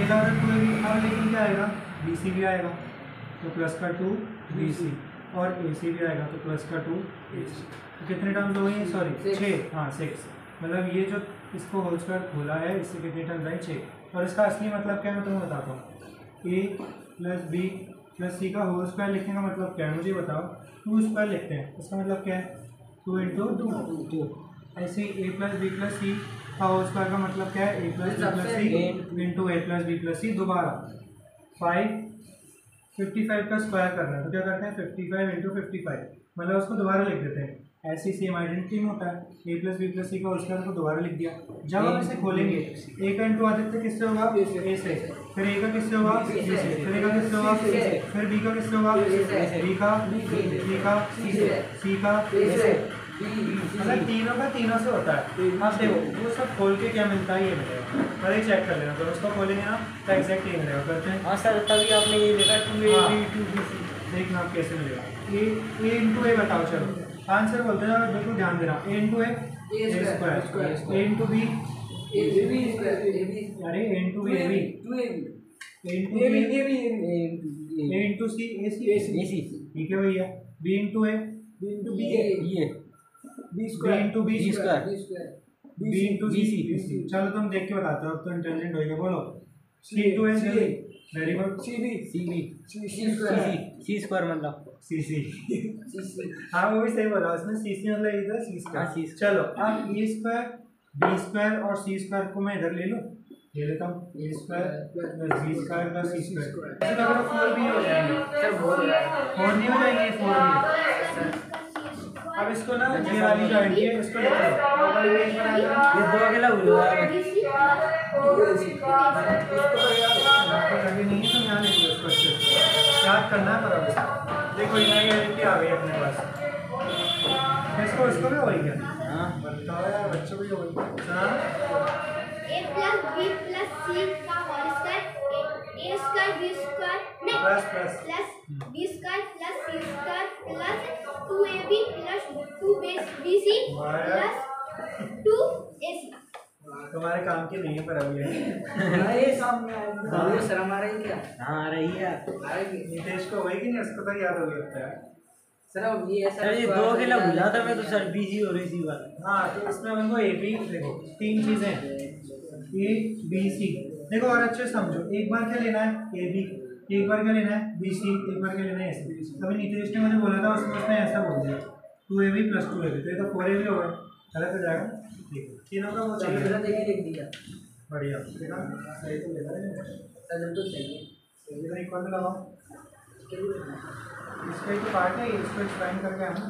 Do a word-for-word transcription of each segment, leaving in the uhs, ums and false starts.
एक आ रहा है टू ए बी। अब लेकिन क्या आएगा, बी सी भी आएगा तो प्लस का टू बी सी, और ए सी भी आएगा तो प्लस का टू ए सी। तो कितने टर्म्स हो गई, सॉरी छः, हाँ सिक्स। मतलब ये जो इसको होल स्क्वायर खोला है इससे कितने टर्म्स आई, छः। और इसका असली मतलब क्या है मैं तुम्हें बताता हूँ। A plus B plus C का होल स्क्वायर लिखने का मतलब क्या है मुझे बताओ। टू स्क्वायर लिखते हैं, इसका मतलब क्या है, टू इंटू टू टू। ऐसे ही A plus B plus C का होल स्क्वायर का मतलब क्या है, A plus B plus C into A plus B plus C दोबारा। फाइव फिफ्टी फाइव का स्क्वायर करना है तो क्या करते हैं, fifty five into fifty five, मतलब उसको दोबारा लिख देते हैं। ऐसे सेम आइडेंटिटी में होता है, A plus B plus C का होल स्क्वायर को दोबारा लिख दिया। जब हम इसे खोलेंगे, ए का इंटू आदित्य किससे होगा, ए से, फिर ए का किससे होगा, बी से, फिर ए का किससे होगा, फिर बी का किससे होगा, बी का, सी का, सी का, मतलब तीनों का तीनों से होता है। अब देखो वो सब खोल के क्या मिलता है ये मिलेगा, पहले चेक कर लेना। तो उसको खोलेंगे ना तो एग्जैक्ट ये मिलेगा। करते हैं, हाँ सर तभी आपने ये लिखा two A B two B C, देखना आप कैसे मिलेगा। ए ए इंटू ए बताओ, चलो आंसर बोलते हैं, बिल्कुल ध्यान देना। A into A A square, A into B A B square, अरे A into B A B two A B, A into B A B, A into C A C A C, ठीक है भैया। B into A B into B A B A, B square into B square, B into B C. चलो तुम देख के बताते हो, अब तो इंटेलिजेंट होएगा। बोलो C into A, very good. C B C B C square, C square मतलब सी सी सी, हाँ वो भी सही बोला उसने, सी सी मतलब इधर सी स्क्वायर। चलो अब ए स्क्वायर बी स्क्वायर और सी स्क्वायर को मैं इधर ले लूँ, ले लेता हूँ। A square plus B square plus C square, ऐसे तो अगर फोर भी हो जाएंगे, फोर नहीं हो जाएंगे, फोर भी। अब इसको ना ये वाली जो आंटी है इसको लिख लो, ये दो अकेला हुआ है, नहीं तो यहाँ लिख लो इसको, याद करना है पर देखो ये आंटी आ गई अपने पास। इसको इसको भी वही क्या, हाँ बताओ यार बच्चों को वही सुना। A plus B plus C का whole square, A square B square नहीं plus plus plus B square plus C square plus two A B plus two B C plus two A C. तुम्हारे काम की नहीं है पर अभी अरे सामने आया सर हमारा ही क्या, हाँ आ रही है, नितेश को वही कि नहीं उसको तो याद हो गया है सर। अब ये ऐसा ये दो अकेला भूला था मैं तो सर बिजी हो रही थी बात। हाँ तो इसमें हमको ए बी देखो तीन चीजें ए बी सी देखो और अच्छे समझो। एक बार क्या लेना है ए बी, एक बार क्या लेना है बी सी, एक बार क्या लेना है ए सी। अभी नितेश ने मुझे बोला था उसमें उसने ऐसा बोल दिया two A B plus two A B, तो ये तो फोर ए बी हो गए, गलत हो जाएगा। ठीक है तीनों का वो चाहिए, देखिए लिख दिया बढ़िया देखा सही तो लेना है सर तो चाहिए। सही तो इक्वल लगाओ, इसका ही तो पार्ट है, इसको एक्सप्लेन करके हम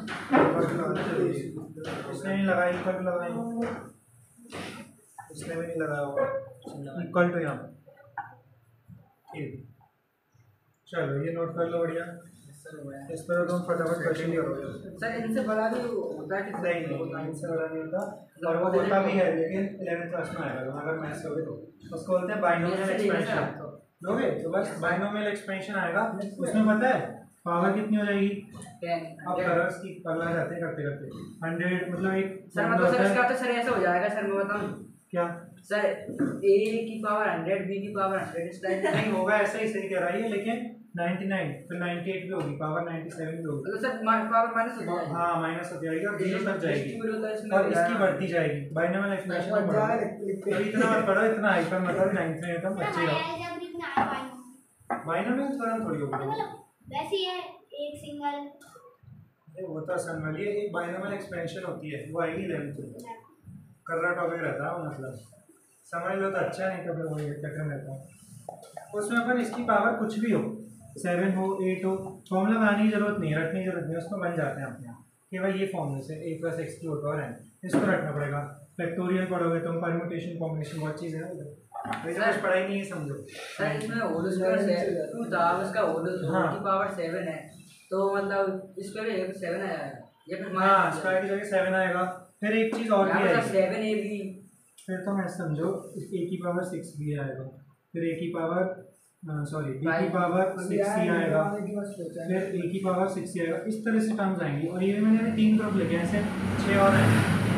इसने नहीं लगाया, इक्वल लगाएंगे, इसने भी नहीं लगाया होगा इक्वल टू यहाँ। ठीक चलो ये नोट कर लो बढ़िया, इस पर तुम फटाफट क्वेश्चन करोगे। सर इनसे बड़ा भी होता है कि नहीं नहीं इनसे बड़ा नहीं होता, और वो होता भी है लेकिन इलेवेंथ क्लास में आएगा अगर मैथ्स लोगे तो। उसको बोलते हैं बाइनोमियल एक्सपेंशन, लोगे तो बस बाइनोमियल एक्सपेंशन आएगा। उसमें पता है पावर कितनी हो जाएगी, अब कलर्स की पगला जाते करते करते हंड्रेड, मतलब एक सर मतलब सर इसका तो सर ऐसा हो जाएगा सर मैं बताऊं क्या सर ए की पावर हंड्रेड बी की पावर हंड्रेड इस टाइप नहीं होगा, ऐसा ही सही कह रहा है लेकिन नाइंटी नाइन फिर नाइंटी एट भी होगी, पावर नाइंटी सेवन भी होगी, तो सर पावर माइनस हो जाएगी, हाँ माइनस हो जाएगी और जीरो तक जाएगी और इसकी बढ़ती जाएगी। बाइनोमियल एक्सपेंशन तो इतना मत पढ़ो, इतना हाइपर मतलब नाइंटी नाइन तक बच्चे हो, बाइनोमियल थोड़ा थोड़ी होगी वैसे है एक सिंगल वो तो आसान वाली है। एक बाइनोमियल एक्सपेंशन होती है वो आएगी इलेवेंथ में, कर्रा टॉपिक रहता है मतलब समझ लो तो अच्छा, नहीं तो फिर वही चक्कर रहता है। उसमें अपन इसकी पावर कुछ भी हो, सेवन हो एट हो, फॉर्मूला बनाने की जरूरत नहीं है, रटने की जरूरत नहीं है, उसको बन जाते हैं अपने आप केवल ये फॉर्मूले से ए प्लस एक्स की होता है, इसको रखना पड़ेगा। फैक्टोरियल पढ़ोगे तुम, परम्यूटेशन कॉम्बिनेशन बहुत चीज़ है उधर, वैसे कुछ पढ़ाई नहीं है समझो। सर इसमें होल स्क्वायर टू था, उसका होल की पावर सेवन है तो मतलब इस पर एक सेवन आया है ये फिर हाँ स्क्वायर की जगह सेवन आएगा। फिर एक चीज़ और भी आएगी सेवन ए बी, फिर तो मैं समझो ए की पावर सिक्स भी आएगा, फिर ए की पावर सॉरी बी की पावर सिक्स ही आएगा, फिर ए की पावर सिक्स ही आएगा, इस तरह से टर्म्स आएंगी। और ये मैंने तीन तरफ लिखे हैं, ऐसे छः और आएंगे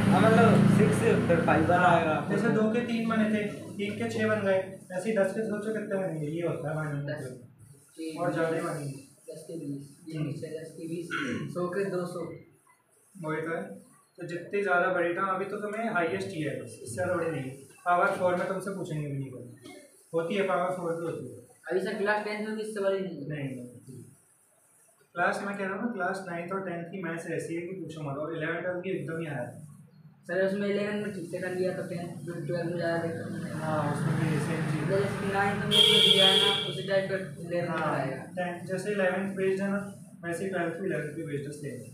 हाँ मतलब सिक्स फिर फाइव वाला आएगा। जैसे दो के तीन बने थे, तीन के छः बन गए, ऐसे ही दस के सोचो कितने बनेंगे, ये होता है माइनस में, और ज़्यादा ही बनेंगे। दस के बीस, ये नीचे दस के बीस, सौ के दो सौ। वही तो है। तो जितनी ज़्यादा बड़ी टर्म, अभी तो तुम्हें हाईएस्ट ही है, इससे ज़्यादा बड़ी नहीं है। पावर फोर में तुमसे पूछेंगे भी नहीं कभी, होती है पावर फोर भी होती है। अभी सर क्लास टेंथ में इससे बड़ी नहीं है। नहीं, क्लास मैं कह रहा हूँ ना, क्लास नाइन्थ और टेंथ की मैथ्स ऐसी है कि पूछो मत, और इलेवन ट्वेल्थ की एकदम ही आया सर उसमें इलेवन में ठीक से कर लिया, तो टेंथ ट्वेल्व में ज़्यादा देखा। हाँ, उसमें भी सेम चीज़। जैसे नाइन्थ में जो दिया है ना, उसी टाइप का इलेवन में हाँ, आएगा। टेंथ जैसे इलेवेंथ बेस्ड है ना, वैसे ही ट्वेल्थ भी इलेवेंथ भी बेस्ड है सेम।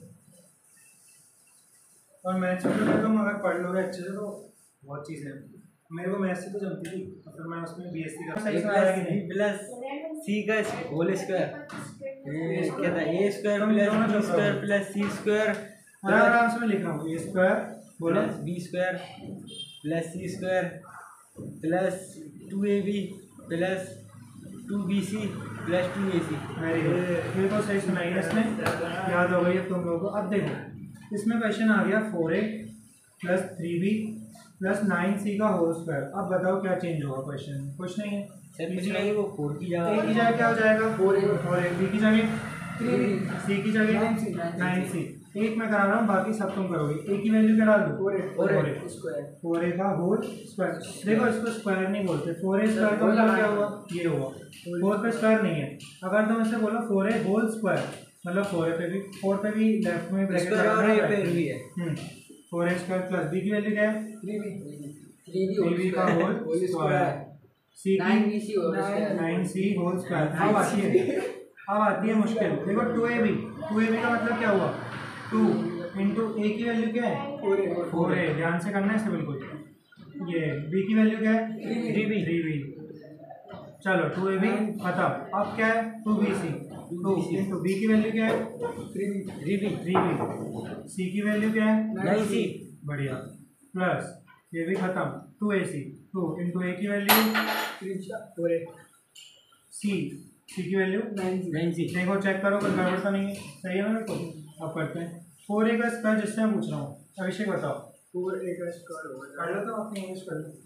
और मैथ्स में तो तुम अगर पढ़ लोगे अच्छे से तो बहुत चीज़ें हैं। मेरे को मैथ्स से तो जमती थी, तो फिर मैं उसमें बी एस सी का सही से आया कि नहीं। प्लस सी का होल स्क्वायर, क्या था, A square plus B square plus C square, आराम आराम से मैं लिख रहा हूँ, ए स्क्वायर बोलो, plus B square plus C square plus two A B plus two B C plus two A C. Very good, मेरे को सही सुनाई है, इसमें याद हो गई है तुम लोगों को। अब देखो इसमें क्वेश्चन आ गया four A plus three B plus nine C का होल स्क्वायर। अब बताओ क्या चेंज होगा क्वेश्चन में? कुछ नहीं है सर कुछ नहीं, वो फोर की ए की जगह जगह क्या हो जाएगा, फोर ए, और ए बी की जगह सी की जगह नाइन सी। एक मैं करा रहा हूँ, बाकी सब तुम करोगे। ए की वैल्यू क्या डाल दो, four A, four A square. Four A का होल स्क्वायर। देखो इसको स्क्वायर नहीं बोलते, फोर ए स्क्वायर का मतलब क्या हुआ, ये हुआ। फोर पे स्क्वायर नहीं है, अगर तुम इससे बोलो फोर ए होल स्क्वायर, मतलब फोर ए पे भी, फोर पे भी लेफ्ट में ब्रैकेट स्क्वायर और ए पे लगाना भी है। है। Four A square plus B की वैल्यू क्या है, three B, three B three B का होल स्क्वायर, सी नाइन की B C whole square. Nine C whole square. अब आती है, अब आती है मुश्किल। देखो two A B, two A B का मतलब क्या हुआ, टू इंटू ए की वैल्यू क्या है, फोर ए, फोर ए, ध्यान से करना है इसे बिल्कुल। ये बी की वैल्यू क्या है, थ्री बी, थ्री बी। चलो टू ए बी खत्म। अब क्या है, two B C, two into B की वैल्यू क्या है, three B, three B, three B. C की वैल्यू क्या है, नाइन सी, बढ़िया, प्लस ये भी खत्म, two A C, two into A की value three four A, C, C की value nine C. Nine C. देखो चेक करो कोई गड़बड़ तो नहीं है, सही है ना मेरे को। अब करते हैं फोर ए का स्क्वायर, जिससे मैं पूछ रहा हूँ। अभिषेक बताओ, फोर ए का स्क्वायर होगा कर लो तो अपनी इंग्लिश कर लो,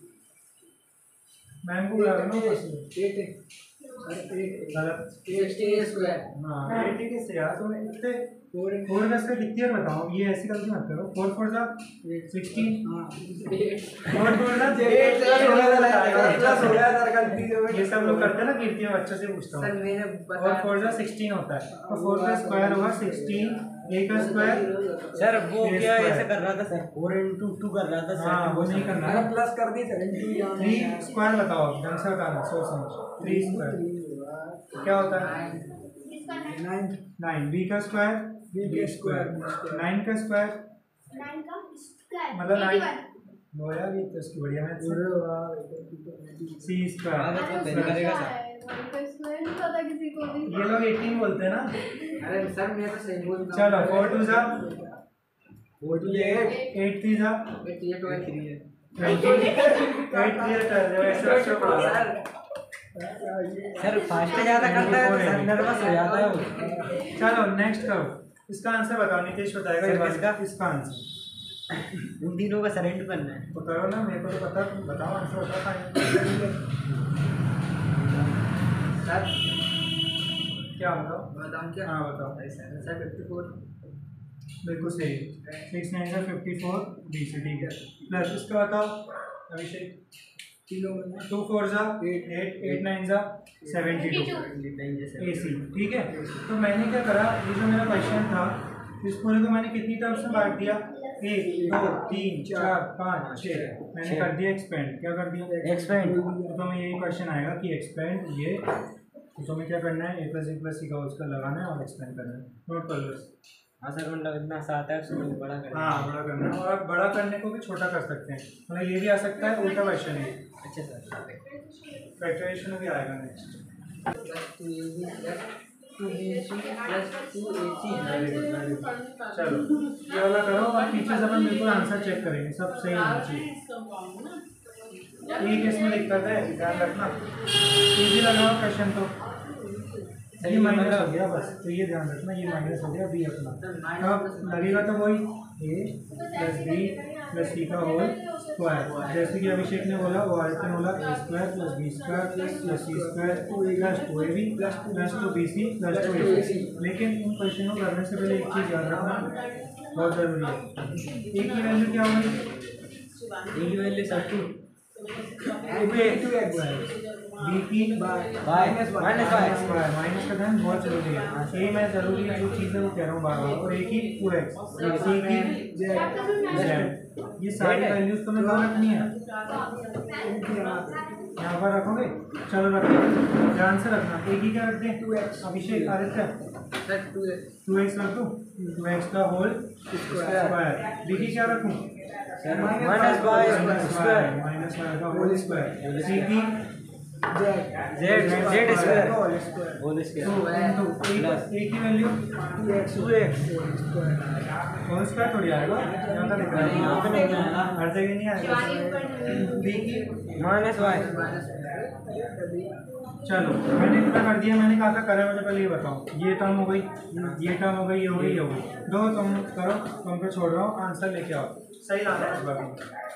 मैम को बुला लो ना बस। एट है, अरे एट गलत, सिक्सटीन स्क्वायर। हाँ एट ही किससे यार, तुम इतने फोर ए, फोर का स्क्वायर कितनी बार बताओ, ये ऐसी गलती मत करो। फोर फोर जा सिक्सटीन, हाँ एट, फोर फोर जा एट प्लस हो गया, प्लस हो गया सर, गलती से ये सब लोग करते हैं ना, कीर्ति में बच्चों से पूछता सर हूँ। मैंने और बताया फोर जा सिक्सटीन होता है, तो फोर का स्क्वायर होगा सिक्सटीन, ए का स्क्वायर। सर वो ए क्या स्क्वायर। ऐसे कर रहा था सर, फोर इंटू टू कर रहा था सर। हाँ वो नहीं करना अरे है। प्लस कर दी सर, इंटू यहाँ थ्री स्क्वायर बताओ, ढंग से बताना, सोच समझ। थ्री स्क्वायर क्या होता है, इसका नाइन, नाइन, नाइन। बी का स्क्वायर, बी के स्क्वायर, नाइन का स्क्वायर नाइन का स्क्वायर, मतलब नाइन, इक्वल। लो यार ये तो इसकी बढ़िया मैथ है। अरे वाह, सी हाँ, स्क्वायर, तो पहले करेगा सर। स्क्वायर नहीं पता किसी को भी। ये लोग एटीन बोलते हैं ना। अरे सर मैं तो सही बोल रहा चलो फोर टू जा four two eight, eight three जा एट ये ट्वेल्व थ्री है ट्वेंटी, एट थ्री ट्वेल्व, ऐसे ऐसे पढ़ा रहा है। सर फास्ट ज़्यादा करता है तो सर नर्वस हो जाता है वो। चलो नेक्स्ट करो, इसका आंसर बताओ, नीतीश बताएगा ये सर, बात किसका? का, इसका आंसर उन तीनों का सरेंडर करना है। तो करो ना, मेरे को तो पता, तुम बताओ आंसर बता पाएंगे। सर क्या बताओ, बताऊँ क्या? हाँ बताओ। सर फिफ्टी फोर, बिल्कुल सही, सिक्स नाइन का फिफ्टी फोर बी सी, ठीक है। प्लस इसका बताओ अभिषेक, तीनों में टू फोर जा एट, एट नाइन जा सेवेंटी टू ए सी, ठीक है। तो मैंने क्या करा, ये जो मेरा क्वेश्चन था, इस पूरे को मैंने कितनी टर्म्स में बांट दिया, एक दो तीन चार पाँच छः, मैंने कर दिया एक्सपेंड। क्या कर दिया, एक्सपेंड। तो तुम्हें यही क्वेश्चन आएगा कि एक्सपेंड ये, तो तुम्हें क्या करना है, A plus A plus C का उसका लगाना है और एक्सपेंड करना है। नोट कर लो इसको। हाँ सर मतलब इतना सा आता है उसमें बड़ा करना है। हाँ बड़ा करना है, और आप बड़ा करने को भी छोटा कर सकते हैं, मतलब ये भी आ सकता है, उल्टा क्वेश्चन है। अच्छा सर, फैक्टराइजेशन में भी आएगा next. Plus two A B plus two B C plus two A C. चलो ये वाला करो, और पीछे से अपन बिल्कुल आंसर चेक करेंगे, सब सही होना चाहिए। एक इसमें दिक्कत है, ध्यान रखना, इजी लगाओ क्वेश्चन तो। ये माइनस हो गया बस, तो ये ध्यान रखना, ये माइनस हो गया बी अपना। अब लगेगा तो वही A plus B plus C का होल स्क्वायर। जैसे कि अभिषेक ने बोला वो आदित्य ने बोला A square plus B square plus C square plus two A B plus two B C plus two A C. लेकिन इन क्वेश्चनों को करने से पहले एक चीज़ याद रखना बहुत ज़रूरी है। ए की वैल्यू क्या होगी? ए की वैल्यू सब टू बी की माइनस माइनस स्क्वायर माइनस का ध्यान बहुत जरूरी है। ए में जरूरी है जो चीज़ है वो कह रहा हूँ बार बार। और ए की टू एक्स सी की जेड। ये सारी वैल्यूज तुम्हें कहाँ रखनी है? यहाँ पर रखोगे? चलो रखो, ध्यान से रखना। ए की क्या रखते हैं? Two X. Abhishek Aditya two X रख दूँ? टू एक्स का होल स्क्वायर। बी की क्या रखूँ? Minus Y square minus Y का होल स्क्वायर। सी की Z Z square whole square plus A की value two X whole square थोड़ी आएगा, यहाँ का दिख रहा है, यहाँ पे नहीं आएगा, हर जगह नहीं आएगा। बी की माइनस वाई। चलो मैंने इतना कर दिया। मैंने कहा था करें, मुझे पहले ये बताओ। ये टर्म हो गई, ये टर्म हो गई, ये हो गई, ये हो गई। दो तुम करो, तुम पे छोड़ रहा हूँ, आंसर लेके आओ। सही लाना है इस बार।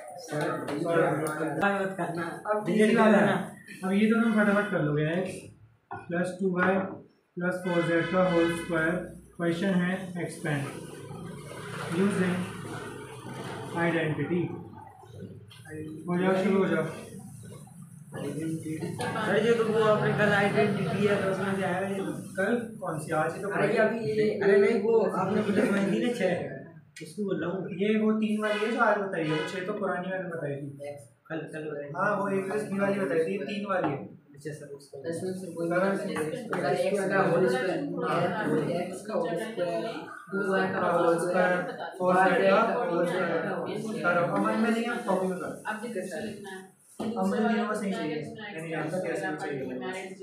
अब ये वाला है। अब ये दोनों फटाफट कर लोगे। X plus two Y plus four Z का होल स्क्वायर। क्वेश्चन है एक्सपेंड यूजिंग आइडेंटिटी। हो जाओ, शुरू हो जाओ। अरे ये तो वो आपने कल आइडेंटिटी है तो उसमें से आया ये तो। कल कौन सी? आज ही तो अरे अभी ये अरे नहीं वो आपने मुझे माहिती ना छः उसको बोल रहा हूँ। ये वो तीन वाली है जो आज बताई है। वो छः तो पुरानी वाली बताई थी। कल कल हाँ वो एक प्लस बी वाली बताई थी, ये तीन वाली है। अच्छा सर उसको इसमें से कोई एक्स का होल स्क्वायर एक्स का होल स्क्वायर टू वाई का होल स्क्वायर फोर जेड का होल स्क्वायर करो। अमन में नहीं है, कॉपी में करो। अब कैसे लिखना है? अमन में बस नहीं चाहिए, यानी यहाँ तक कैसे चाहिए।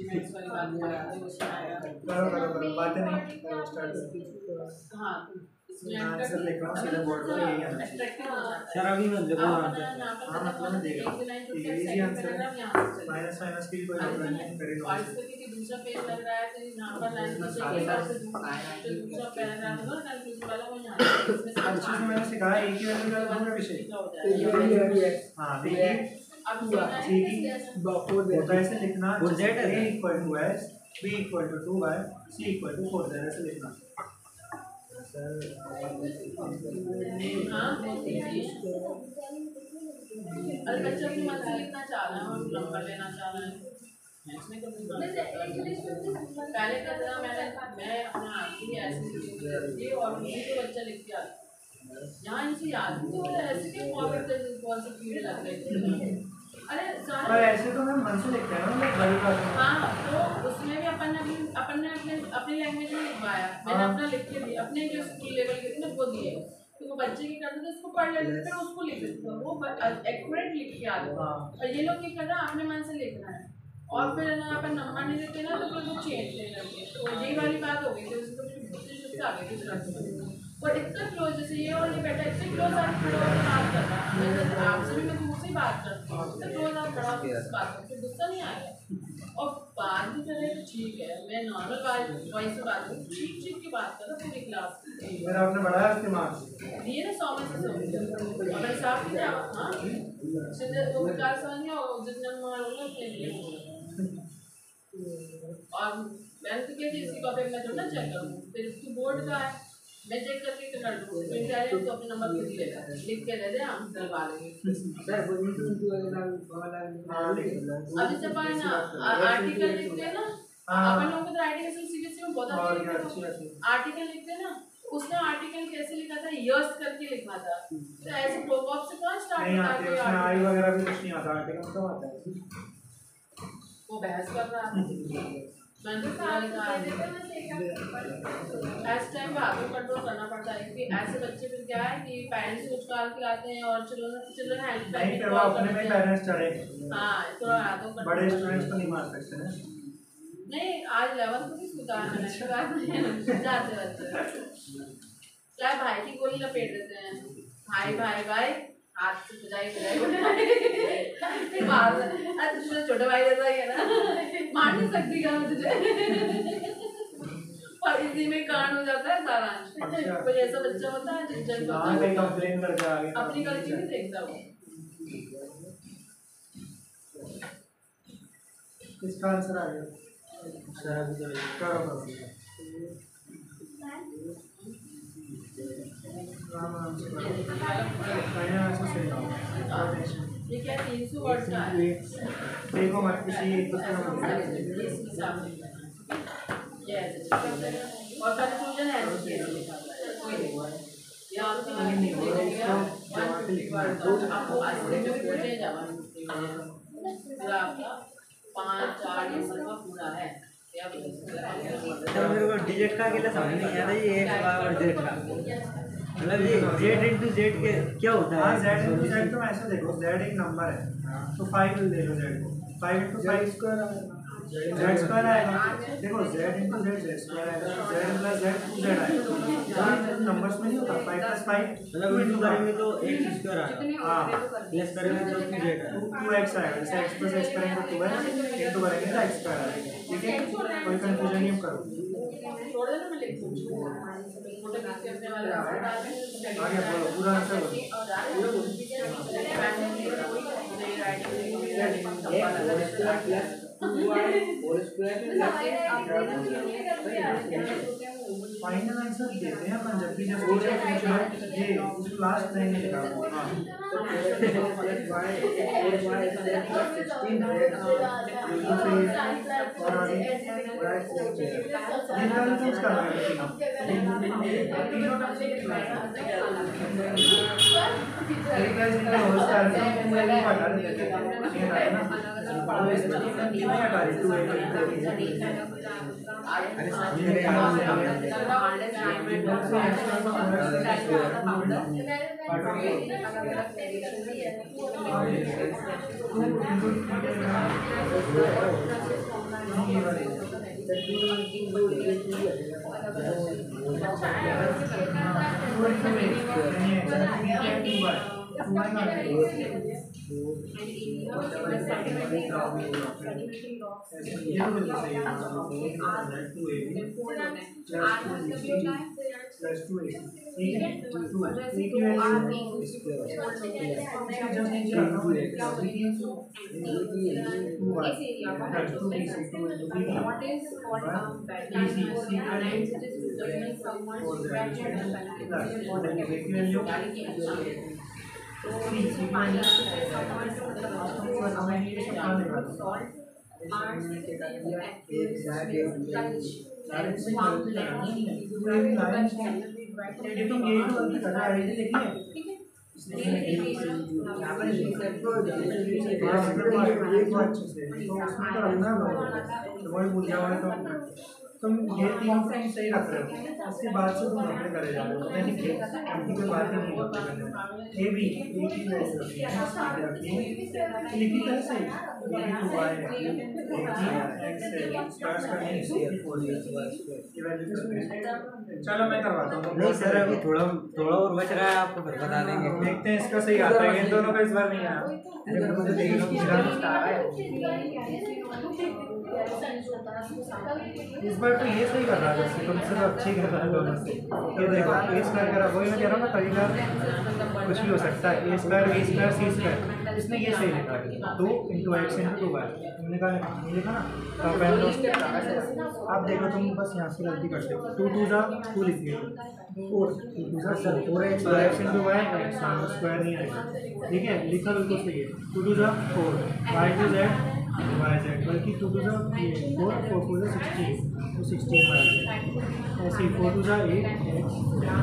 करो करो करो, बातें नहीं करो, स्टार्ट करो। हाँ आंसर लिख रहा हूँ सीधा बोर्ड पर, यही है। सर अभी मत देखो वहाँ पे। हाँ मतलब मैं देख रहा हूँ, ये इजी आंसर है। माइनस माइनस की कोई जरूरत नहीं है, करेगा। और इसको क्योंकि दूसरा पेज लग रहा है तो यहाँ पर लाइन में से एक और से दूसरा पैराग्राफ होगा कंफ्यूजन वाला वो यहाँ पे अच्छे से मैंने सिखाया। एक ही वैल्यू का दूसरा विषय। हाँ देखिए, अब ठीक है, ऐसे लिखना फोर जेड है। A equal to S, B equal to two Y, C equal to four Z, ऐसे लिखना। हाँ और बच्चा भी मत लिखना चाह रहा है और नंबर लेना चाह रहा है। इसमें कभी पहले क्या था, मैंने मैं अपने आप ही ऐसे और मुझे तो बच्चा लिख के आता यहाँ इनसे याद तो ऐसे के फॉर्मेट कौन सा कीड़े लग गए थे। अरे पर ऐसे तो मैं मन से लिखते हैं ना, मतलब हाँ तो उसमें भी अपन ने अपन ने अपने अपनी लैंग्वेज में लिखवाया। मैंने अपना लिख के दिया, अपने जो स्कूल लेवल के थे ना वो दिए। तो वो बच्चे क्या करते थे, उसको पढ़ लेते थे, फिर उसको लिख देते थे, वो एक्यूरेट लिख के आते। और ये लोग क्या कर रहे हैं, अपने मन से लिख रहे हैं और फिर ना अपन नंबर नहीं देते ना तो फिर वो चेंज नहीं करते। तो यही वाली बात हो गई थी, उसको आ गई थी। और इतना क्लोज, जैसे ये और ये बेटा इतने क्लोज आप खड़े होकर बात कर रहा है, आपसे भी मैं तुमसे ही बात करती हूँ, इतना क्लोज आप खड़ा होकर बात करते हो, गुस्सा नहीं आएगा। और बात भी करें तो ठीक है, मैं नॉर्मल बात वॉइस से बात करूँ, ठीक ठीक की बात करो पूरी क्लास की। मेरा आपने बढ़ाया उसके मार्क्स दिए ना सौ में से सौ अपने साथ में आप। हाँ जितने वो विकास समझिए और जितने होंगे उतने लिए। और मैंने तो क्या इसकी कॉपी में जो ना चेक करूँ, फिर इसकी बोर्ड का है मैं चेक करके कर दूँ, फिर क्या है तो अपने नंबर खुद ही लेगा, लिख के दे दे, हम डलवा लेंगे। सर वो नीचे टू वाला वाला अभी जब आए ना आर्टिकल लिखते हैं ना, अपन लोगों को तो राइटिंग से सीबीएसई में बहुत अच्छी लिखते हैं। आर्टिकल लिखते हैं ना, उसने आर्टिकल कैसे लिखा था, यस करके लिखा था। तो ऐसे प्रोवर्ब से कौन स्टार्ट नहीं होता आते, है? उसमें आई वगैरह भी कुछ नहीं आता, आर्टिकल में कब आता है? वो बहस कर रहा है। मैंने तो क्या लिखा ऐसे टाइम पे हाथों कंट्रोल करना पड़ता है कि ऐसे बच्चे फिर क्या है कि पेरेंट्स कुछ काल के आते हैं और चिल्ड्रन चिल्ड्रन हेल्प नहीं फिर वो अपने में पेरेंट्स चढ़े। हाँ थोड़ा हाथों बड़े स्टूडेंट्स को नहीं मार सकते ना। नहीं आज इलेवन को भी सुधार है जाते बच्चे क्या भाई की गोली लपेट देते हैं, भाई भाई भाई हाथ से बजाई बजाई तुझे छोटे भाई जैसा ही है ना, मार नहीं सकती क्या तुझे। पर और इसी में कांड हो जाता है सारांश। अच्छा। कोई ऐसा बच्चा होता है जिन हाँ कहीं कंप्लेन करके आ गए अपनी गलती नहीं देखता वो। इसका आंसर आ गया करो करो राम राम से करो फाइनल आंसर सही होगा। ये क्या तीन सौ वर्ड का है? देखो मत किसी एक दूसरे को मत और कंक्लूजन है कोई नहीं यहाँ आपको पाँच चार नंबर का पूरा है। तो मेरे को डिजिट का अकेला समझ नहीं आता ये एक बराबर जेड का मतलब ये जेड इंटू जेड के क्या होता है? हाँ जेड इंटू जेड तो ऐसे देखो जेड एक नंबर है तो फाइव ले लो जेड को five into five square Z square आएगा। देखो Z into Z Z square आएगा Z plus Z two Z आएगा नंबर्स में नहीं होता फाइव प्लस फाइव मतलब इंटू करेंगे तो एक्स स्क्वायर आएगा हाँ प्लस करेंगे तो टू जेड आएगा टू एक्स आएगा जैसे एक्स प्लस एक्स करेंगे तो टू एक्स इंटू करेंगे तो एक्स स्क्वायर आएगा। ठीक है कोई कंफ्यूजन नहीं करो छोड़ देना मैं लिख दूँगा फोटो खींच के अपने वाले नंबर डाल दें आगे बोलो पूरा आंसर बोलो फाइनल आंसर देते हैं अपन जब भी जब टीचर पूछे ये उसको लास्ट लाइन में लिखा तुम ये तीन पॉइंट सही रख रहे हो उसके बाद से तुम नंबर करे जा रहे हो यानी कि एमटी के बाद ही नहीं होता करने ए बी ए की वैसे होती है लिखी कैसे A B two Y A की एक्स है स्क्वायर्स करने से ए फोर ये वैल्यू चलो मैं करवाता हूं नहीं सर अभी थोड़ा थोड़ा और बच रहा है आपको फिर बता देंगे देखते हैं इसका सही आता है इन दोनों का इस बार नहीं आया लेकिन मुझे देखना पिछला तो आ रहा है इस बार तो ये सही कर रहा है वैसे तुमसे तो अच्छे कर रहा है दोनों से ये देखो ए स्क्वायर करा वही मैं कह रहा हूँ ना तरीका कुछ भी हो सकता है A square B square C square इसने ये सही लिखा है two into X into two Y तुमने कहा ये लिखा ना तो पहले दोस्त आप देखो तुम बस यहाँ से गलती करते हो टू टू जा टू लिखिए फोर टू टू जा sir four X X into Y X square नहीं आएगा ठीक है लिखा बिल्कुल सही है टू टू जा four Y two Z Y Z बल्कि टू टू जा फोर फोर टू जा सिक्सटीन तो सिक्सटीन वाई जेड ऐसे ही फोर टू जा एट एक्स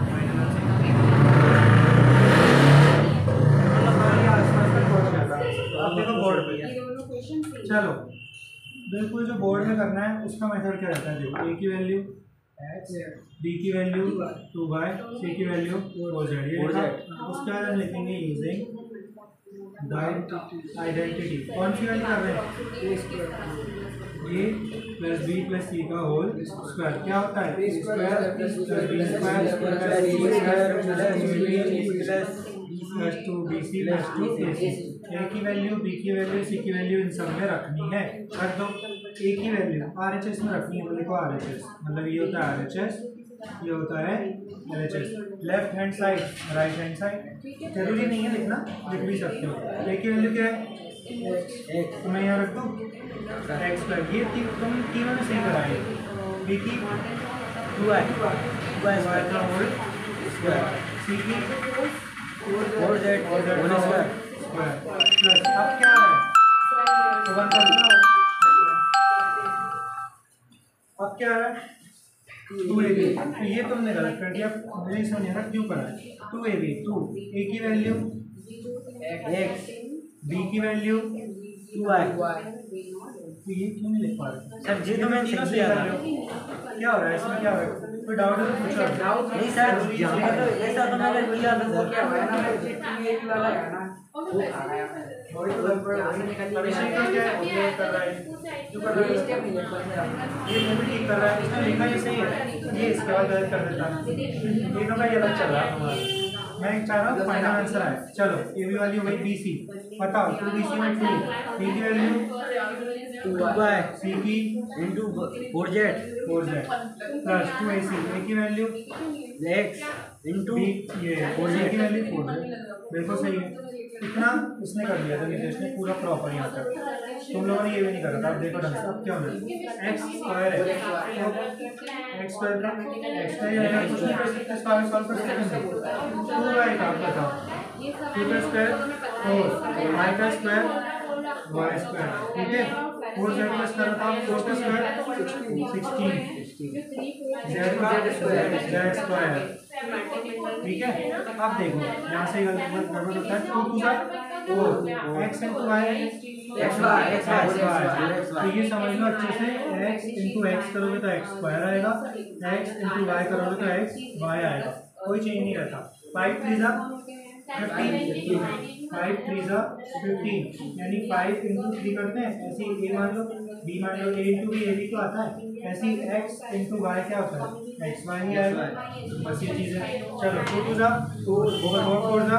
अब देखो बोर्ड पे चलो बिल्कुल जो बोर्ड में करना है उसका मेथड क्या रहता है देखो ए की वैल्यू बी की वैल्यू टू वाई सी की वैल्यू फोर जेड ये उसके बाद हम लिखेंगे यूजिंग आइडेंटिटी कौन सी वैल्यू कर रहे हैं A plus B plus C का होल स्क्वायर क्या होता है square plus B square plus C square plus B plus two B C plus two A C. A की वैल्यू, बी की वैल्यू, सी की वैल्यू इन सब में रखनी है। रख दो। ए की वैल्यू आर एच एस में रखनी है, तो देखो आर एच एस मतलब ये होता है आर एच एस, ये होता है L H S. Left hand side, right hand side, जरूरी नहीं है लिखना, लिख भी सकते हो। ए की वैल्यू क्या है? एक, तो मैं यहाँ रख दूँ एक्स स्क्वायर। ये ती, तुम तीनों ने सही कराए। बी की two I two I square का होल स्क्वायर, सी की four Z whole square square plus अब क्या है? तो वन कर दो। अब क्या है? Two A B. तो ये तुमने गलत कर दिया, मुझे नहीं समझ आ रहा क्यों करा है। Two A B, two A की वैल्यू एक्स, बी की वैल्यू टू आई। तो ये क्यों नहीं लिख पा रहे? सर जी तो मैंने तीनों सही किया कर था। रहे हो। क्या हो रहा है इसमें? क्या हो रहा है? कोई डाउट है तो पूछो। डाउट नहीं सर, यहाँ पे तो ऐसा तो मैंने किया था वो सर। क्या हुआ है ना, टू ए वाला है ना, और वो मैं खा रहा है। पैसे वही तो लग यहाँ से निकल अभिषेक का क्या है? ये कर रहा है, क्यों कर रहा है? स्टेप नहीं है कोई मेरा। ये वो भी ठीक कर रहा है, इसने लिखा ये सही है, ये इसके बाद गलत कर देता है। तीनों का ये अलग चल रहा है हमारा। मैं चाह रहा हूँ फाइनल आंसर आए। चलो ए बी वाली हो गई, बी सी बताओ। टू बी सी में टू, बी की वैल्यू टू आई सी की into four Z four Z plus two A C. A की वैल्यू एक्स इंटू बी ये फोर जेड की वैल्यू फोर जेड। बिल्कुल सही है। इतना इसने कर दिया था नितेश ने पूरा प्रॉपर यहाँ तक। तुम लोगों ने ये भी नहीं करा था। अब देखो ढंग से, अब क्या होना है? एक्स स्क्वायर है, एक्स स्क्वायर का एक्स का ही आएगा, कुछ नहीं कर सकते, स्क्वायर सॉल्व कर सकते हैं। टू वाई का आप बताओ, टू का स्क्वायर फोर, वाई का स्क्वायर वाई स्क्वायर, ठीक है। फोर जेड का स्क्वायर बताओ, फोर का स्क्वायर सिक्सटीन, जेड का जेड स्क्वायर, ठीक है। अब देखो यहाँ से गड़बड़ होता है। टू टू का four, X into Y X Y X Y. तो ये समझ लो अच्छे से, x इंटू एक्स करोगे तो एक्स स्क्वायर आएगा, x इंटू वाई करोगे तो एक्स वाई आएगा, कोई चेंज नहीं रहता। फाइव थ्री जा फिफ्टीन, फाइव थ्री जा फिफ्टीन, यानी फाइव इंटू थ्री करते हैं, ऐसे ही ए मान लो, बी मान लो, A into B A B तो आता है, ऐसे ही एक्स इंटू वाई क्या होता है? एक्स वाई ही आएगा, बस ये चीज़ है। चलो टू टू जा फोर, फोर फोर जा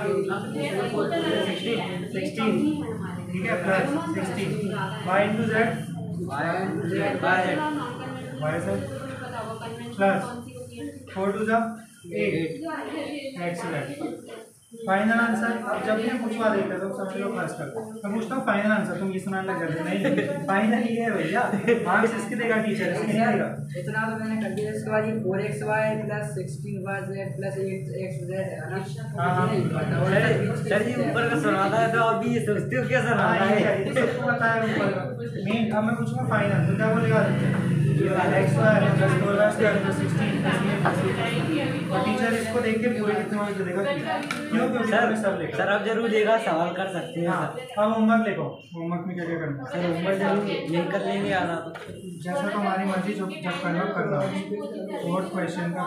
सिक्सटीन, सिक्सटीन, ठीक है, plus sixteen, y into z Y z Y z Y z plus four two जा eight, x z. Final answer. अब जब भी पूछवा देते तो समझ लो क्लास कर। मैं पूछता हूँ फाइनल आंसर, तुम ये सुनाने लग जाते नहीं। फाइनल ये है भैया, मार्क्स इसके देगा टीचर, इसके नहीं देगा। इतना तो मैंने कर दिया। इसके बाद ये four x y plus sixteen Y z plus eight x z है ना। हाँ हाँ सर सर जी ऊपर का सुनाता है तो अभी ये सोचते हो क्या हाँ, सुनाता ये है? है, ये सबको पता है ऊपर का मेन। अब मैं पूछूंगा फाइनल, तो क्या बोलेगा? X square plus four y square plus sixteen plus ये प्लस, और टीचर इसको देख के पूरे कितने मार्क्स देगा? क्यों? क्योंकि सर सब लिखा। सर अब जरूर देगा, सवाल कर सकते हैं हाँ, सर। अब होमवर्क लिखो। होमवर्क में क्या क्या करना है? सर ऊपर जरूर यही कर लेंगे आना तो। जैसा तुम्हारी मर्जी, जो जब करना करना। फोर्थ क्वेश्चन का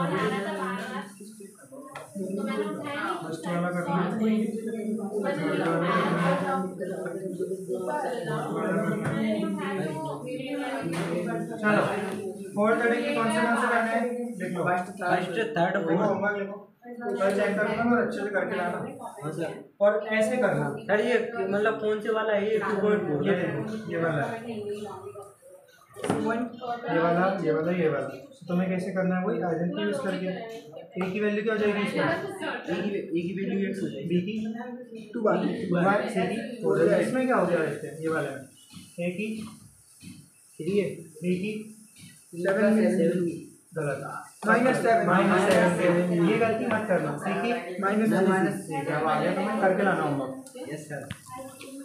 फर्स्ट वाला करना है, थर्ड वाला करना है। चलो फोर्थ थर्ड की कौन से कौन से करने हैं देख लो। फर्स्ट थर्ड देखो फोर्थ। होमवर्क लिखो, कल चेक करना और अच्छे से करके लाना, हाँ सर। और ऐसे करना। सर ये मतलब कौन से वाला है? ये टू पॉइंट फोर। ये देखो, ये वाला है, ये वाला, ये वाला, ये वाला। तो तुम्हें कैसे करना है? वही आइडेंटिटी यूज करके। ए की वैल्यू क्या हो जाएगी इसमें? ए की ए की वैल्यू एक्स हो जाएगी। बी की टू वाई, वाई सी की फोर। इसमें क्या हो गया? देखते हैं, ये वाला है। ए की थ्री है, बी की सेवन सेवन गलत, माइनस सेवन माइनस सेवन। ये गलती मत करना। सी की माइनस माइनस ठीक है, अब आगे तुम्हें करके लाना होगा। Yes sir.